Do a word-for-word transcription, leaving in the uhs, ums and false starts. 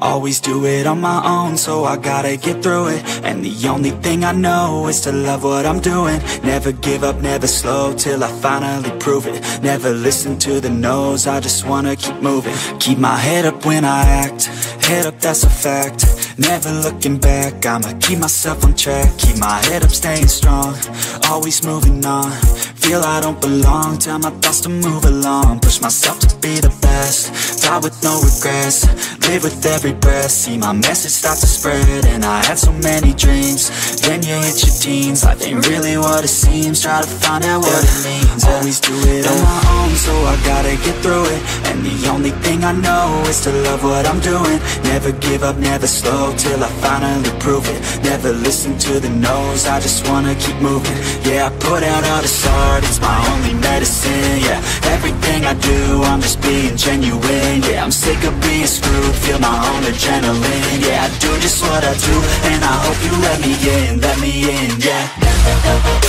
Always do it on my own, so I gotta get through it. And the only thing I know is to love what I'm doing. Never give up, never slow, till I finally prove it. Never listen to the no's, I just wanna keep moving. Keep my head up when I act, head up, that's a fact. Never looking back, I'ma keep myself on track. Keep my head up, staying strong, always moving on. Feel I don't belong, tell my thoughts to move along. Push myself to be the best, die with no regrets. Live with every breath, see my message start to spread. And I had so many dreams, then you hit your teens. Life ain't really what it seems, try to find out what it means. Always do it on my own, so I gotta get through it. And the only thing I know is to love what I'm doing. Never give up, never slow, till I finally prove it. Never listen to the no's, I just wanna keep moving. Yeah, I put out all this art, it's my only medicine. Yeah, everything I do, I'm just being genuine. Yeah, I'm sick of being screwed, feel my own adrenaline. Yeah, I do just what I do, and I hope you let me in, let me in, yeah.